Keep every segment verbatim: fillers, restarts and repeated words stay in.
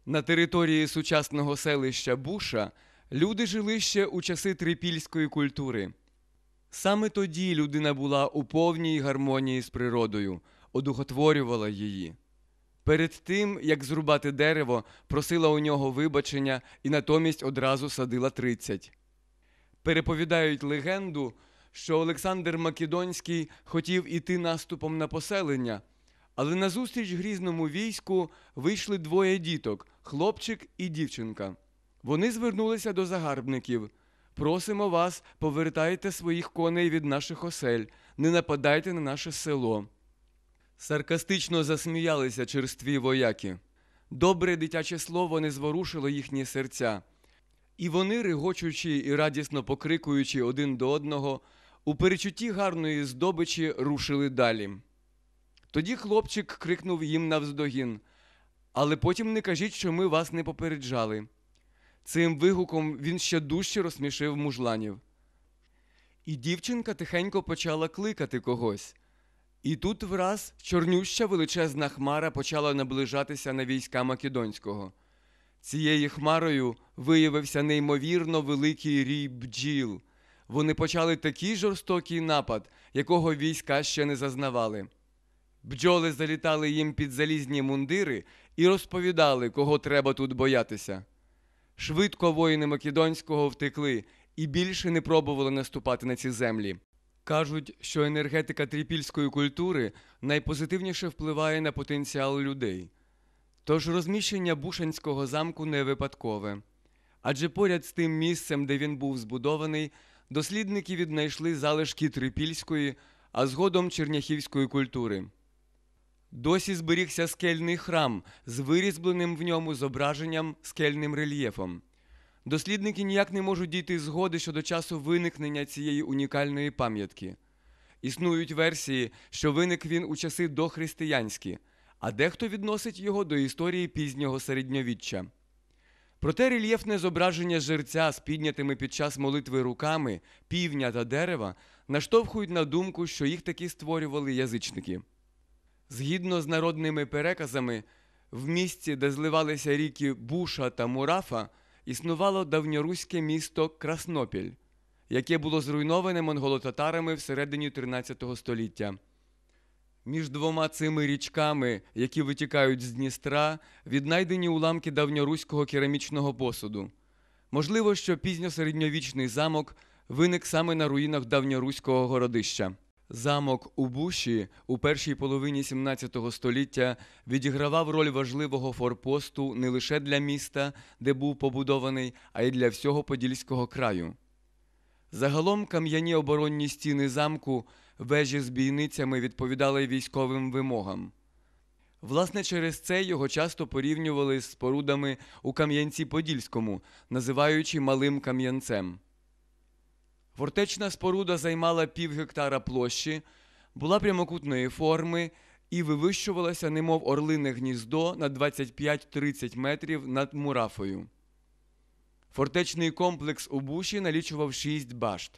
На території сучасного селища Буша люди жили ще у часи трипільської культури. Саме тоді людина була у повній гармонії з природою, одухотворювала її. Перед тим, як зрубати дерево, просила у нього вибачення і натомість одразу садила тридцять. Переповідають легенду, що Олександр Македонський хотів іти наступом на поселення, але назустріч грізному війську вийшли двоє діток – хлопчик і дівчинка. Вони звернулися до загарбників: «Просимо вас, повертайте своїх коней від наших осель, не нападайте на наше село». Саркастично засміялися черстві вояки. Добре дитяче слово не зворушило їхні серця. І вони, регочучи і радісно покрикуючи один до одного, у перечутті гарної здобичі рушили далі. Тоді хлопчик крикнув їм навздогін: «Але потім не кажіть, що ми вас не попереджали». Цим вигуком він ще дужче розсмішив мужланів. І дівчинка тихенько почала кликати когось. І тут враз чорнюща величезна хмара почала наближатися на війська Македонського. Цією хмарою виявився неймовірно великий рій бджіл. Вони почали такий жорстокий напад, якого війська ще не зазнавали. Бджоли залітали їм під залізні мундири і розповідали, кого треба тут боятися. Швидко воїни Македонського втекли і більше не пробували наступати на ці землі. Кажуть, що енергетика трипільської культури найпозитивніше впливає на потенціал людей. Тож розміщення Бушанського замку не випадкове. Адже поряд з тим місцем, де він був збудований, дослідники віднайшли залишки трипільської, а згодом черняхівської культури. Досі зберігся скельний храм з вирізбленим в ньому зображенням скельним рельєфом. Дослідники ніяк не можуть дійти згоди щодо часу виникнення цієї унікальної пам'ятки. Існують версії, що виник він у часи дохристиянські, а дехто відносить його до історії пізнього середньовіччя. Проте рельєфне зображення жерця з піднятими під час молитви руками, півня та дерева наштовхують на думку, що їх таки створювали язичники. Згідно з народними переказами, в місці, де зливалися ріки Буша та Мурафа, існувало давньоруське місто Краснопіль, яке було зруйноване монголо-татарами всередині тринадцятого століття. Між двома цими річками, які витікають з Дністра, віднайдені уламки давньоруського керамічного посуду. Можливо, що пізньосередньовічний замок виник саме на руїнах давньоруського городища. Замок у Буші у першій половині сімнадцятого століття відігравав роль важливого форпосту не лише для міста, де був побудований, а й для всього Подільського краю. Загалом кам'яні оборонні стіни замку, вежі з бійницями відповідали військовим вимогам. Власне, через це його часто порівнювали з спорудами у Кам'янці-Подільському, називаючи Малим Кам'янцем. Фортечна споруда займала пів гектара площі, була прямокутної форми і вивищувалася, немов орлине гніздо, на двадцять п'ять - тридцять метрів над Мурафою. Фортечний комплекс у Буші налічував шість башт.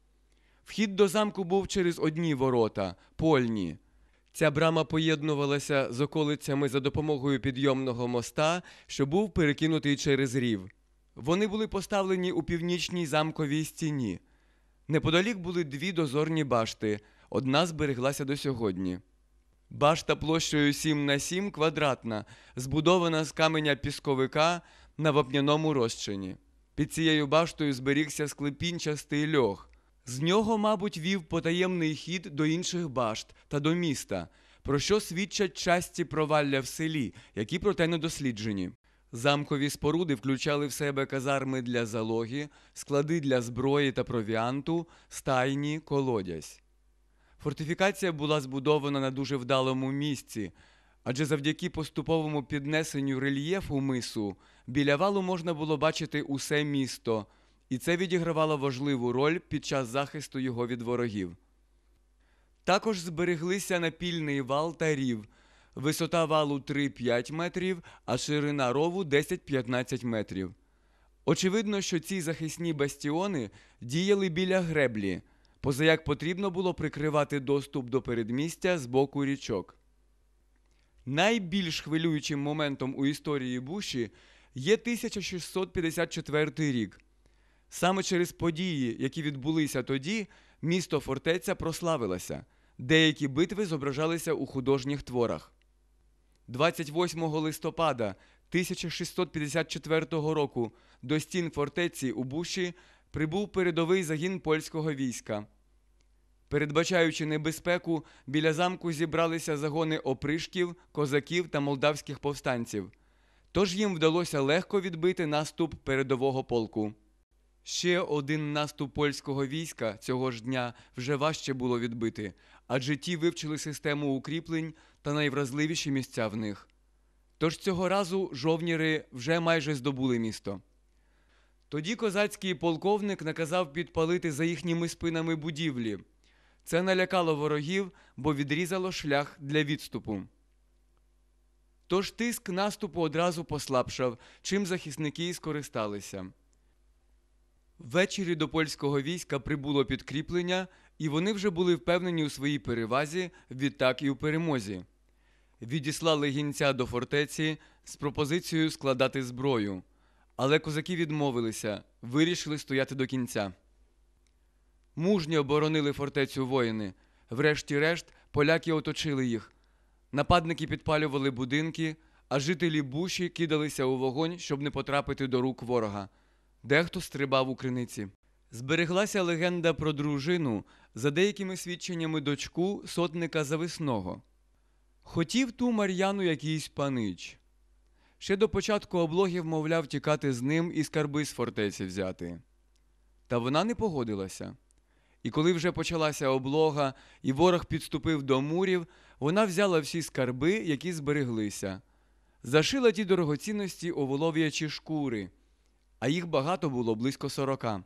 Вхід до замку був через одні ворота – польні. Ця брама поєднувалася з околицями за допомогою підйомного моста, що був перекинутий через рів. Вони були поставлені у північній замковій стіні. Неподалік були дві дозорні башти, одна збереглася до сьогодні. Башта площею сім на сім квадратна, збудована з каменя пісковика на вапняному розчині. Під цією баштою зберігся склепінчастий льох. З нього, мабуть, вів потаємний хід до інших башт та до міста, про що свідчать часті провалля в селі, які проте не досліджені. Замкові споруди включали в себе казарми для залоги, склади для зброї та провіанту, стайні, колодязь. Фортифікація була збудована на дуже вдалому місці, адже завдяки поступовому піднесенню рельєфу мису біля валу можна було бачити усе місто, і це відігравало важливу роль під час захисту його від ворогів. Також збереглися напільний вал та рів. Висота валу три - п'ять метрів, а ширина рову десять - п'ятнадцять метрів. Очевидно, що ці захисні бастіони діяли біля греблі, позаяк потрібно було прикривати доступ до передмістя з боку річок. Найбільш хвилюючим моментом у історії Буші є тисяча шістсот п'ятдесят четвертий рік. Саме через події, які відбулися тоді, місто-фортеця прославилося. Деякі битви зображалися у художніх творах. двадцять восьмого листопада тисяча шістсот п'ятдесят четвертого року до стін фортеці у Буші прибув передовий загін польського війська. Передбачаючи небезпеку, біля замку зібралися загони опришків, козаків та молдавських повстанців. Тож їм вдалося легко відбити наступ передового полку. Ще один наступ польського війська цього ж дня вже важче було відбити, адже ті вивчили систему укріплень та найвразливіші місця в них. Тож цього разу жовніри вже майже здобули місто. Тоді козацький полковник наказав підпалити за їхніми спинами будівлі. Це налякало ворогів, бо відрізало шлях для відступу. Тож тиск наступу одразу послабшав, чим захисники і скористалися. Ввечері до польського війська прибуло підкріплення, і вони вже були впевнені у своїй перевазі, відтак і у перемозі. Відіслали гінця до фортеці з пропозицією складати зброю. Але козаки відмовилися, вирішили стояти до кінця. Мужньо оборонили фортецю воїни. Врешті-решт поляки оточили їх. Нападники підпалювали будинки, а жителі Буші кидалися у вогонь, щоб не потрапити до рук ворога. Дехто стрибав у криниці. Збереглася легенда про дружину, за деякими свідченнями дочку сотника Зависного. Хотів ту Мар'яну якийсь панич. Ще до початку облоги вмовляв тікати з ним і скарби з фортеці взяти. Та вона не погодилася. І коли вже почалася облога, і ворог підступив до мурів, вона взяла всі скарби, які збереглися. Зашила ті дорогоцінності у волов'ячі шкури, а їх багато було, близько сорока.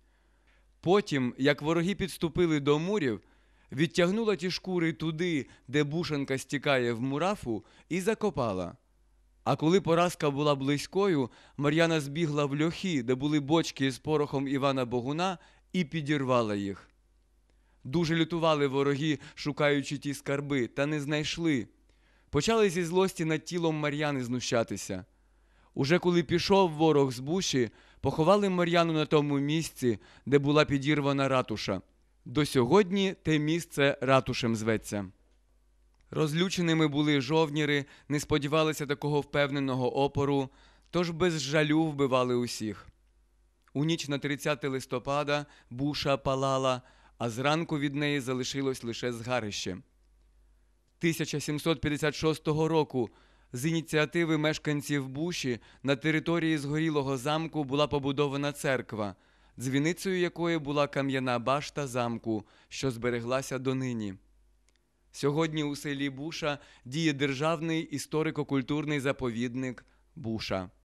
Потім, як вороги підступили до мурів, відтягнула ті шкури туди, де бушанка стікає в мурафу, і закопала. А коли поразка була близькою, Мар'яна збігла в льохи, де були бочки з порохом Івана Богуна, і підірвала їх. Дуже лютували вороги, шукаючи ті скарби, та не знайшли. Почали зі злості над тілом Мар'яни знущатися. Уже коли пішов ворог з Буші, поховали Мар'яну на тому місці, де була підірвана ратуша. До сьогодні те місце ратушем зветься. Розлюченими були жовніри, не сподівалися такого впевненого опору, тож без жалю вбивали усіх. У ніч на тридцяте листопада Буша палала, а зранку від неї залишилось лише згарище. тисяча сімсот п'ятдесят шостого року з ініціативи мешканців Буші на території згорілого замку була побудована церква, дзвіницею якої була кам'яна башта замку, що збереглася донині. Сьогодні у селі Буша діє державний історико-культурний заповідник Буша.